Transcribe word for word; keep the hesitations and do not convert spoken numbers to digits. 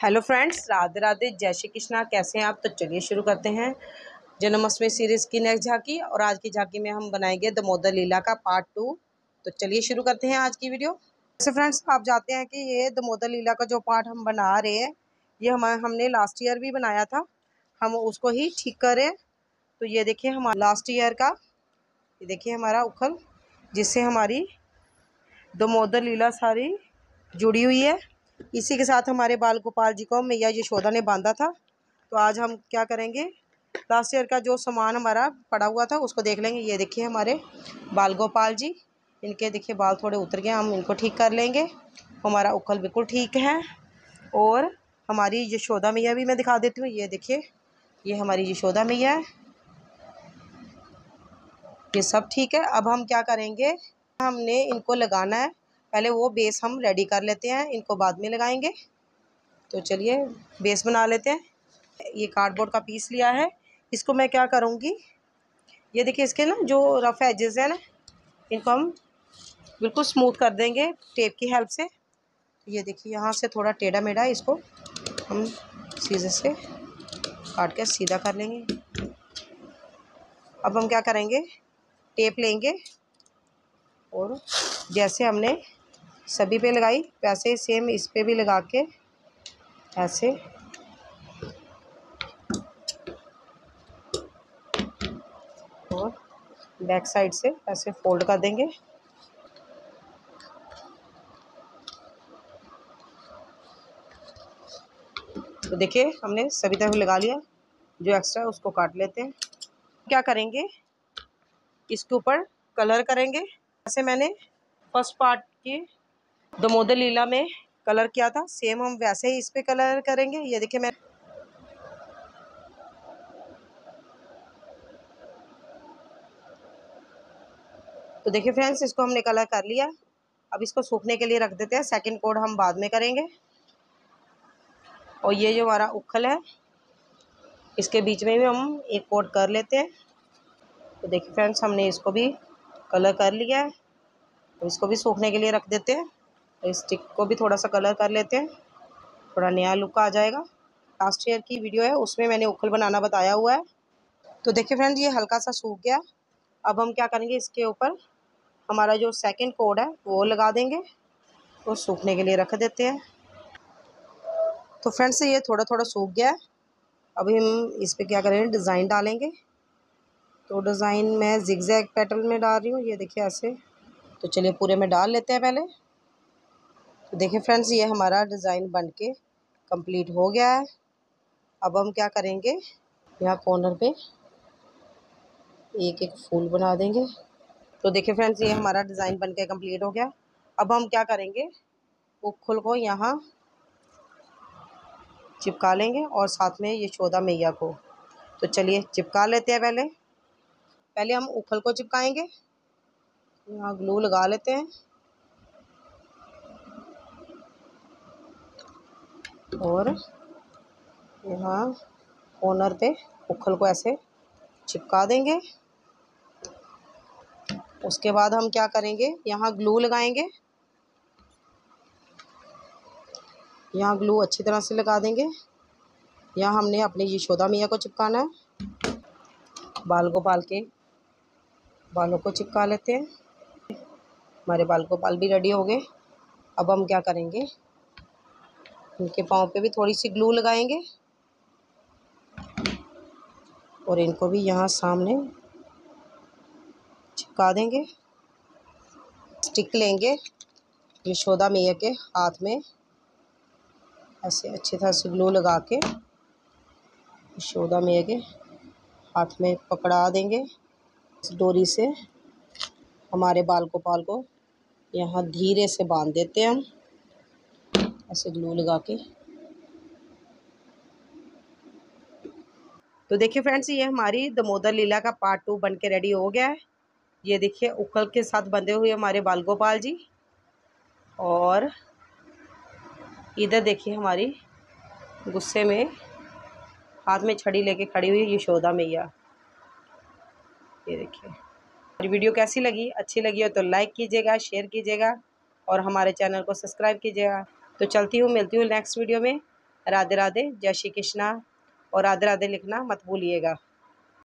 Hello friends, Radhe Radhe, जय श्री कृष्णा। कैसे हैं आप? तो चलिए शुरू करते हैं जन्माष्टमी सीरीज़ की नेक्स्ट झांकी। और आज की झांकी में हम बनाएंगे दामोदर लीला का पार्ट टू। तो चलिए शुरू करते हैं आज की वीडियो। वैसे फ्रेंड्स, आप जानते हैं कि ये दामोदर लीला का जो पार्ट हम बना रहे हैं, ये हम हमने लास्ट ईयर भी बनाया था। हम उसको ही ठीक करें। तो ये देखिए हमारा लास्ट ईयर का, ये देखिए हमारा उखल, जिससे हमारी दामोदर लीला सारी जुड़ी हुई है। इसी के साथ हमारे बाल गोपाल जी को मैया यशोदा ने बांधा था। तो आज हम क्या करेंगे, लास्ट ईयर का जो सामान हमारा पड़ा हुआ था उसको देख लेंगे। ये देखिए हमारे बाल गोपाल जी, इनके देखिए बाल थोड़े उतर गए, हम इनको ठीक कर लेंगे। हमारा उखल बिल्कुल ठीक है। और हमारी यशोदा मैया भी मैं दिखा देती हूँ। ये देखिए, ये हमारी यशोदा मैया है, ये सब ठीक है। अब हम क्या करेंगे, हमने इनको लगाना है। पहले वो बेस हम रेडी कर लेते हैं, इनको बाद में लगाएंगे। तो चलिए बेस बना लेते हैं। ये कार्डबोर्ड का पीस लिया है, इसको मैं क्या करूँगी, ये देखिए इसके ना जो रफ एजेस हैं ना, इनको हम बिल्कुल स्मूथ कर देंगे टेप की हेल्प से। ये देखिए यहाँ से थोड़ा टेढ़ा मेढ़ा, इसको हम सीधे से काट के सीधा कर लेंगे। अब हम क्या करेंगे, टेप लेंगे और जैसे हमने सभी पे लगाई वैसे ही सेम इस पे भी लगा के ऐसे और बैक साइड से ऐसे फोल्ड कर देंगे। तो देखिए हमने सभी तरफ लगा लिया, जो एक्स्ट्रा उसको काट लेते हैं। क्या करेंगे, इसके ऊपर कलर करेंगे। जैसे मैंने फर्स्ट पार्ट की दामोदर लीला में कलर किया था, सेम हम वैसे ही इस पे कलर करेंगे। ये देखिए मैं तो देखिए फ्रेंड्स, इसको हमने कलर कर लिया। अब इसको सूखने के लिए रख देते हैं, सेकंड कोड हम बाद में करेंगे। और ये जो हमारा उखल है, इसके बीच में भी हम एक कोड कर लेते हैं। तो देखिए फ्रेंड्स, हमने इसको भी कलर कर लिया है। तो इसको भी सूखने के लिए रख देते हैं। तो इस स्टिक को भी थोड़ा सा कलर कर लेते हैं, थोड़ा नया लुक आ जाएगा। लास्ट ईयर की वीडियो है, उसमें मैंने उखल बनाना बताया हुआ है। तो देखिए फ्रेंड्स, ये हल्का सा सूख गया। अब हम क्या करेंगे, इसके ऊपर हमारा जो सेकंड कोड है वो लगा देंगे, वो सूखने के लिए रख देते हैं। तो फ्रेंड्स, ये थोड़ा थोड़ा सूख गया है। अभी हम इस पर क्या करेंगे, डिज़ाइन डालेंगे। तो डिज़ाइन मैं जिगजैग पैटर्न में डाल रही हूँ, ये देखिए ऐसे। तो चलिए पूरे में डाल लेते हैं पहले। तो देखिए फ्रेंड्स, ये हमारा डिज़ाइन बन के कंप्लीट हो गया है। अब हम क्या करेंगे, यहाँ कॉर्नर पे एक एक फूल बना देंगे। तो देखिए फ्रेंड्स, ये हमारा डिज़ाइन बन के कम्प्लीट हो गया। अब हम क्या करेंगे, उखल को यहाँ चिपका लेंगे और साथ में यशोदा मैया को। तो चलिए चिपका लेते हैं। पहले पहले हम उखल को चिपकाएंगे। यहाँ ग्लू लगा लेते हैं और यहाँ कॉर्नर पे उखल को ऐसे चिपका देंगे। उसके बाद हम क्या करेंगे, यहाँ ग्लू लगाएंगे। यहाँ ग्लू अच्छी तरह से लगा देंगे। यहाँ हमने अपनी यशोदा मैया को चिपकाना है। बाल गोपाल के बालों को चिपका लेते हैं। हमारे बाल गोपाल भी रेडी हो गए। अब हम क्या करेंगे, इनके पाँव पे भी थोड़ी सी ग्लू लगाएंगे और इनको भी यहाँ सामने चिपका देंगे। स्टिक लेंगे, यशोदा मैया के हाथ में ऐसे अच्छी तरह से ग्लू लगा के यशोदा मैया के हाथ में पकड़ा देंगे। इस डोरी से हमारे बाल गोपाल को यहाँ धीरे से बांध देते हैं हम, ऐसे ग्लू लगा के। तो देखिए फ्रेंड्स, ये हमारी दामोदर लीला का पार्ट टू बन के रेडी हो गया है। ये देखिए उखल के साथ बंधे हुए हमारे बाल गोपाल जी, और इधर देखिए हमारी गुस्से में हाथ में छड़ी लेके खड़ी हुई यशोदा मैया। ये देखिए। हमारी वीडियो कैसी लगी, अच्छी लगी हो तो लाइक कीजिएगा, शेयर कीजिएगा और हमारे चैनल को सब्सक्राइब कीजिएगा। तो चलती हूँ, मिलती हूँ नेक्स्ट वीडियो में। राधे राधे, जय श्री कृष्णा, और राधे राधे लिखना मत भूलिएगा।